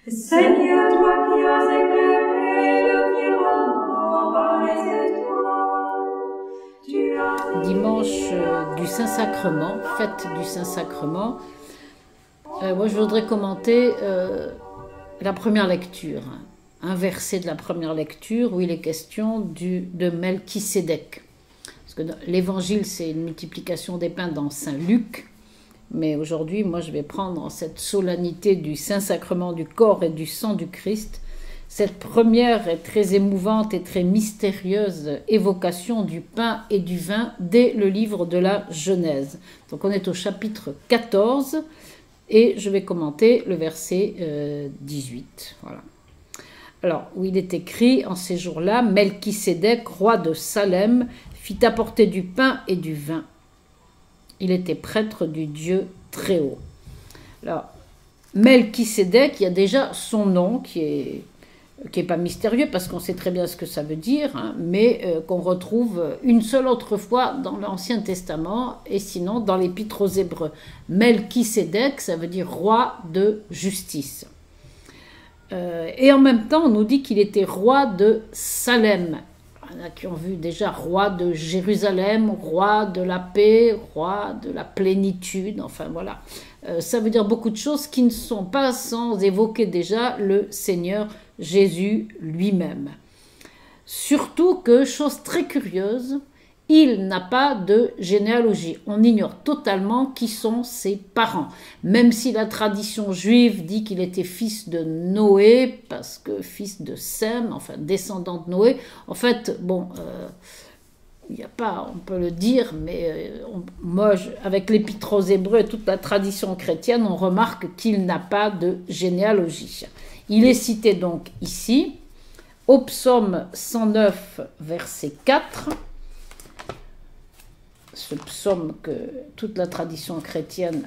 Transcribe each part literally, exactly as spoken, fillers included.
Seigneur, toi qui as éclairé le firmament par les étoiles, tu as... Dimanche euh, du Saint-Sacrement, fête du Saint-Sacrement. Euh, moi, je voudrais commenter euh, la première lecture, un verset de la première lecture où il est question du, de Melchisédek. Parce que l'évangile, c'est une multiplication des pains dans Saint-Luc. Mais aujourd'hui, moi, je vais prendre cette solennité du Saint-Sacrement du corps et du sang du Christ. Cette première est très émouvante et très mystérieuse évocation du pain et du vin dès le livre de la Genèse. Donc on est au chapitre quatorze et je vais commenter le verset euh, dix-huit. Voilà. Alors, où il est écrit, en ces jours-là, Melchisédek, roi de Salem, fit apporter du pain et du vin. Il était prêtre du Dieu Très-Haut. Alors, Melchisédek, il y a déjà son nom qui est, qui est pas mystérieux parce qu'on sait très bien ce que ça veut dire, hein, mais euh, qu'on retrouve une seule autre fois dans l'Ancien Testament et sinon dans l'Épître aux Hébreux. Melchisédek, ça veut dire roi de justice. Euh, et en même temps, on nous dit qu'il était roi de Salem. Il y en a qui ont vu déjà roi de Jérusalem, roi de la paix, roi de la plénitude, enfin voilà. Euh, ça veut dire beaucoup de choses qui ne sont pas sans évoquer déjà le Seigneur Jésus lui-même. Surtout que, chose très curieuse, il n'a pas de généalogie. On ignore totalement qui sont ses parents. Même si la tradition juive dit qu'il était fils de Noé, parce que fils de Sem, enfin descendant de Noé. En fait, bon, euh, il n'y a pas, on peut le dire, mais euh, on, moi, je, avec l'Épître aux Hébreux et toute la tradition chrétienne, on remarque qu'il n'a pas de généalogie. Il est cité donc ici, au psaume cent neuf, verset quatre, ce psaume que toute la tradition chrétienne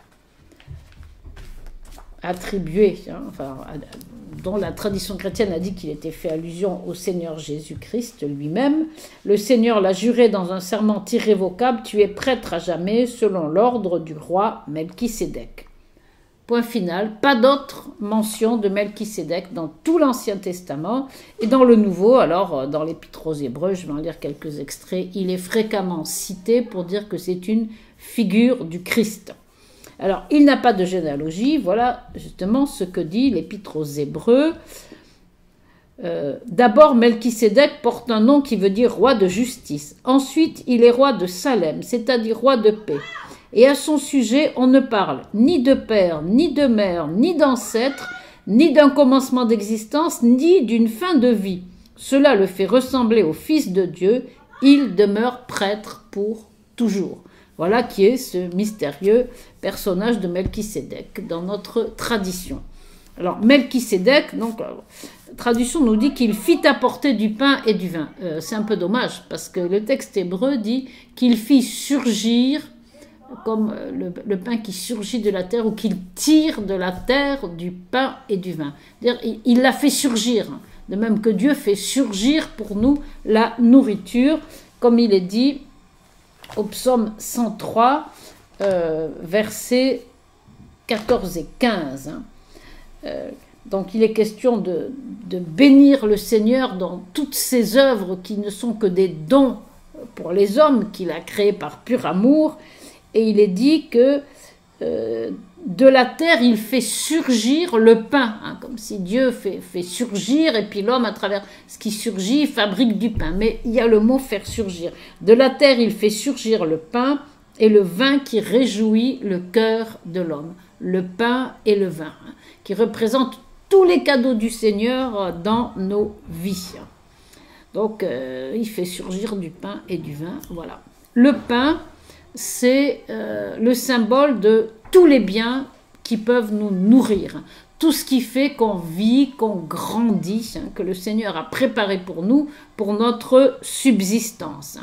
a attribué, hein, enfin, dont la tradition chrétienne a dit qu'il était fait allusion au Seigneur Jésus-Christ lui-même. Le Seigneur l'a juré dans un serment irrévocable, tu es prêtre à jamais, selon l'ordre du roi Melchisédek. Point final, pas d'autre mention de Melchisédek dans tout l'Ancien Testament et dans le Nouveau. Alors, dans l'Épître aux Hébreux, je vais en lire quelques extraits, il est fréquemment cité pour dire que c'est une figure du Christ. Alors, il n'a pas de généalogie, voilà justement ce que dit l'Épître aux Hébreux. Euh, D'abord, Melchisédek porte un nom qui veut dire roi de justice. Ensuite, il est roi de Salem, c'est-à-dire roi de paix. Et à son sujet, on ne parle ni de père, ni de mère, ni d'ancêtre, ni d'un commencement d'existence, ni d'une fin de vie. Cela le fait ressembler au Fils de Dieu. Il demeure prêtre pour toujours. Voilà qui est ce mystérieux personnage de Melchisédek dans notre tradition. Alors, Melchisédek, donc, la tradition nous dit qu'il fit apporter du pain et du vin. Euh, c'est un peu dommage parce que le texte hébreu dit qu'il fit surgir comme le, le pain qui surgit de la terre ou qu'il tire de la terre du pain et du vin. Il, il l'a fait surgir, de même que Dieu fait surgir pour nous la nourriture, comme il est dit au psaume cent trois, euh, versets quatorze et quinze. Hein. Euh, donc il est question de, de bénir le Seigneur dans toutes ses œuvres qui ne sont que des dons pour les hommes qu'il a créés par pur amour. Et il est dit que euh, de la terre, il fait surgir le pain, hein, comme si Dieu fait, fait surgir, et puis l'homme, à travers ce qui surgit, fabrique du pain. Mais il y a le mot « faire surgir ». De la terre, il fait surgir le pain et le vin qui réjouit le cœur de l'homme. Le pain et le vin, hein, qui représentent tous les cadeaux du Seigneur dans nos vies. Donc, euh, il fait surgir du pain et du vin, voilà. Le pain, c'est euh, le symbole de tous les biens qui peuvent nous nourrir. Tout ce qui fait qu'on vit, qu'on grandit, hein, que le Seigneur a préparé pour nous, pour notre subsistance.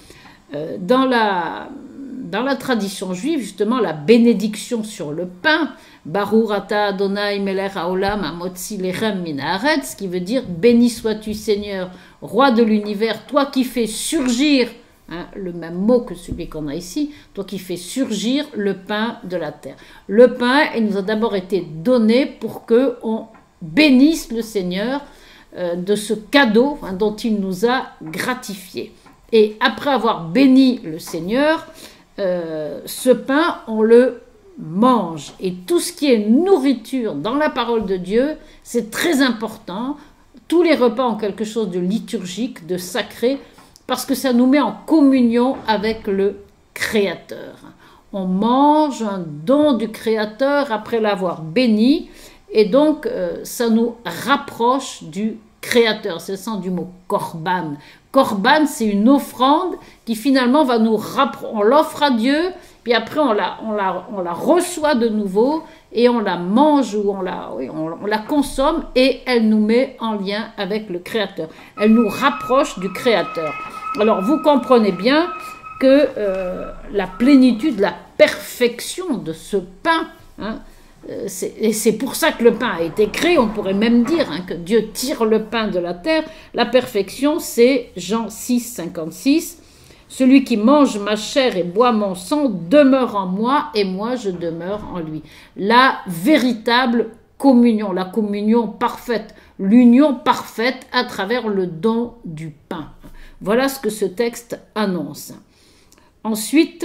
Euh, dans, la, dans la tradition juive, justement, la bénédiction sur le pain, Baruch ata Adonai melech haolam hamotzi lechem min haaretz, qui veut dire « Béni sois-tu Seigneur, roi de l'univers, toi qui fais surgir » Hein, le même mot que celui qu'on a ici, donc qui fait surgir le pain de la terre. Le pain, il nous a d'abord été donné pour qu'on bénisse le Seigneur euh, de ce cadeau hein, dont il nous a gratifié. Et après avoir béni le Seigneur, euh, ce pain, on le mange. Et tout ce qui est nourriture dans la parole de Dieu, c'est très important. Tous les repas ont quelque chose de liturgique, de sacré, parce que ça nous met en communion avec le Créateur. On mange un don du Créateur après l'avoir béni, et donc euh, ça nous rapproche du Créateur. C'est le sens du mot korban. Korban, c'est une offrande qui finalement va nous rapprocher. On l'offre à Dieu, puis après on la, on, la, on la reçoit de nouveau, et on la mange ou on la, oui, on, on la consomme, et elle nous met en lien avec le Créateur. Elle nous rapproche du Créateur. Alors vous comprenez bien que euh, la plénitude, la perfection de ce pain, hein, euh, c'est, et c'est pour ça que le pain a été créé, on pourrait même dire hein, que Dieu tire le pain de la terre. La perfection, c'est Jean six, cinquante-six. Celui qui mange ma chair et boit mon sang demeure en moi et moi je demeure en lui. La véritable communion, la communion parfaite, l'union parfaite à travers le don du pain. Voilà ce que ce texte annonce. Ensuite,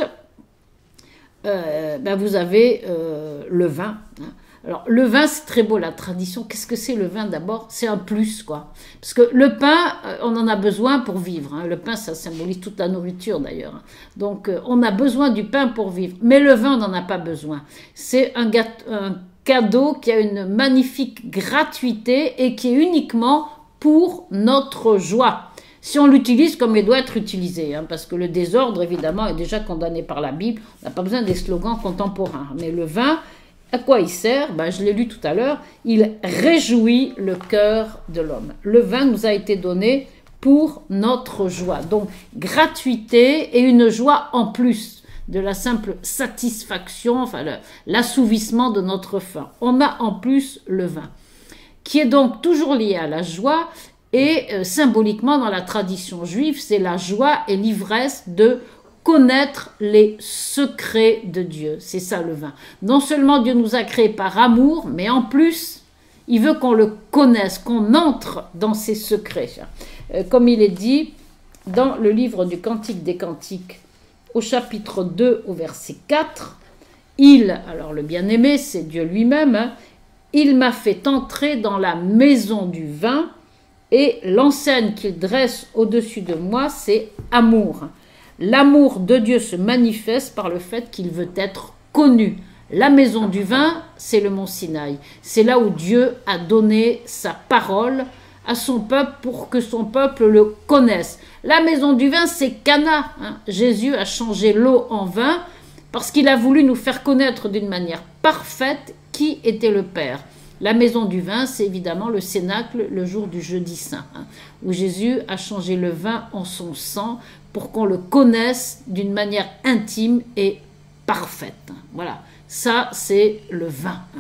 euh, ben vous avez euh, le vin. Alors, le vin, c'est très beau, la tradition. Qu'est-ce que c'est le vin d'abord? C'est un plus, quoi. Parce que le pain, on en a besoin pour vivre. Hein. Le pain, ça symbolise toute la nourriture, d'ailleurs. Donc, on a besoin du pain pour vivre. Mais le vin, on n'en a pas besoin. C'est un, gâteau, un cadeau qui a une magnifique gratuité et qui est uniquement pour notre joie. Si on l'utilise comme il doit être utilisé, hein, parce que le désordre, évidemment, est déjà condamné par la Bible. On n'a pas besoin des slogans contemporains. Mais le vin, à quoi il sert? Ben, je l'ai lu tout à l'heure. Il réjouit le cœur de l'homme. Le vin nous a été donné pour notre joie. Donc, gratuité et une joie en plus de la simple satisfaction, enfin le, l'assouvissement de notre faim. On a en plus le vin, qui est donc toujours lié à la joie. Et euh, symboliquement, dans la tradition juive, c'est la joie et l'ivresse de connaître les secrets de Dieu. C'est ça le vin. Non seulement Dieu nous a créés par amour, mais en plus, il veut qu'on le connaisse, qu'on entre dans ses secrets. Euh, comme il est dit dans le livre du Cantique des Cantiques, au chapitre deux, au verset quatre, il, alors le bien-aimé, c'est Dieu lui-même, hein, il m'a fait entrer dans la maison du vin, et l'enseigne qu'il dresse au-dessus de moi, c'est amour. L'amour de Dieu se manifeste par le fait qu'il veut être connu. La maison du vin, c'est le mont Sinaï. C'est là où Dieu a donné sa parole à son peuple pour que son peuple le connaisse. La maison du vin, c'est Cana. Hein. Jésus a changé l'eau en vin parce qu'il a voulu nous faire connaître d'une manière parfaite qui était le Père. La maison du vin, c'est évidemment le cénacle le jour du jeudi saint, hein, où Jésus a changé le vin en son sang pour qu'on le connaisse d'une manière intime et parfaite. Voilà, ça c'est le vin. Hein.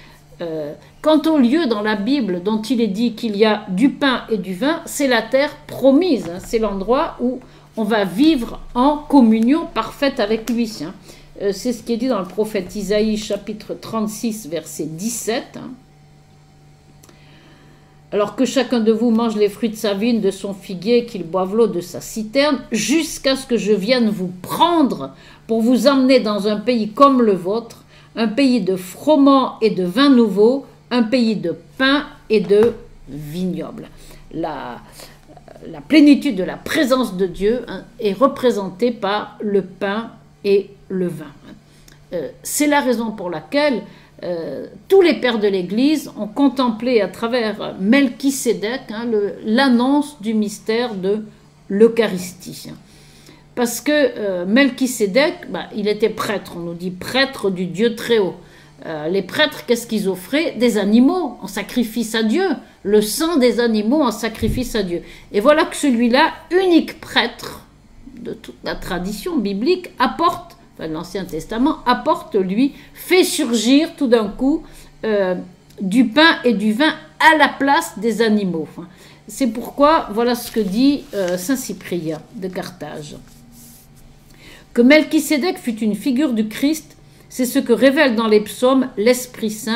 Euh, quant au lieu dans la Bible dont il est dit qu'il y a du pain et du vin, c'est la terre promise, hein, c'est l'endroit où on va vivre en communion parfaite avec lui. Hein. Euh, c'est ce qui est dit dans le prophète Isaïe, chapitre trente-six, verset dix-sept. Hein. Alors que chacun de vous mange les fruits de sa vigne, de son figuier, qu'il boive l'eau de sa citerne, jusqu'à ce que je vienne vous prendre pour vous emmener dans un pays comme le vôtre, un pays de froment et de vin nouveau, un pays de pain et de vignoble. La, la plénitude de la présence de Dieu, hein, est représentée par le pain et le vin. Euh, c'est la raison pour laquelle euh, tous les pères de l'Église ont contemplé à travers Melchisédek, hein, le, l'annonce du mystère de l'Eucharistie. Parce que euh, Melchisédek, bah, il était prêtre, on nous dit prêtre du Dieu très haut. Euh, les prêtres, qu'est-ce qu'ils offraient? Des animaux en sacrifice à Dieu, le sang des animaux en sacrifice à Dieu. Et voilà que celui-là, unique prêtre de toute la tradition biblique, apporte, enfin l'Ancien Testament, apporte lui, fait surgir tout d'un coup euh, du pain et du vin à la place des animaux. C'est pourquoi, voilà ce que dit euh, saint Cyprien de Carthage. Que Melchisédek fut une figure du Christ, c'est ce que révèle dans les psaumes l'Esprit Saint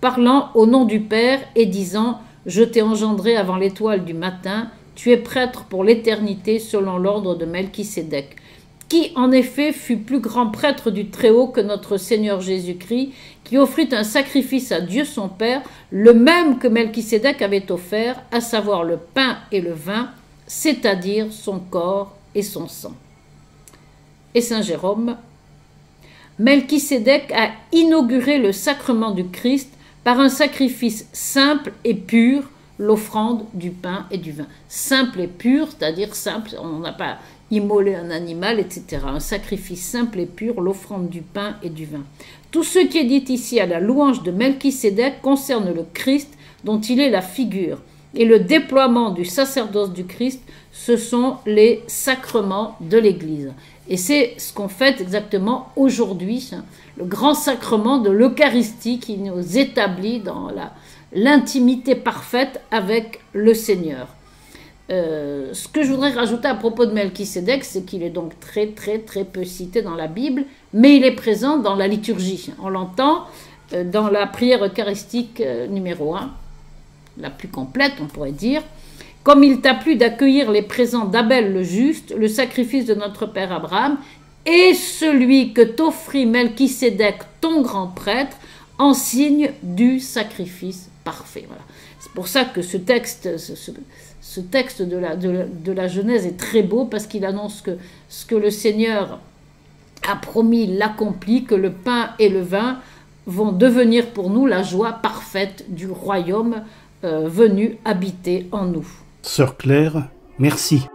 parlant au nom du Père et disant « Je t'ai engendré avant l'étoile du matin, tu es prêtre pour l'éternité selon l'ordre de Melchisédek. » Qui en effet fut plus grand prêtre du Très-Haut que notre Seigneur Jésus-Christ, qui offrit un sacrifice à Dieu son Père, le même que Melchisédek avait offert, à savoir le pain et le vin, c'est-à-dire son corps et son sang. Et Saint Jérôme, Melchisédek a inauguré le sacrement du Christ par un sacrifice simple et pur, l'offrande du pain et du vin. Simple et pur, c'est-à-dire simple, on n'a pas immolé un animal, et cetera. Un sacrifice simple et pur, l'offrande du pain et du vin. Tout ce qui est dit ici à la louange de Melchisédek concerne le Christ dont il est la figure. Et le déploiement du sacerdoce du Christ, ce sont les sacrements de l'Église. Et c'est ce qu'on fait exactement aujourd'hui, hein, le grand sacrement de l'Eucharistie qui nous établit dans la, l'intimité parfaite avec le Seigneur. Euh, ce que je voudrais rajouter à propos de Melchisédek, c'est qu'il est donc très très très peu cité dans la Bible, mais il est présent dans la liturgie. On l'entend euh, dans la prière eucharistique euh, numéro un, la plus complète on pourrait dire. Comme il t'a plu d'accueillir les présents d'Abel le juste, le sacrifice de notre père Abraham, et celui que t'offrit Melchisédek, ton grand prêtre, en signe du sacrifice parfait. Voilà. C'est pour ça que ce texte, ce, ce, ce texte de la, de, la, de la Genèse est très beau, parce qu'il annonce que ce que le Seigneur a promis l'accomplit, que le pain et le vin vont devenir pour nous la joie parfaite du royaume euh, venu habiter en nous. Sœur Claire, merci.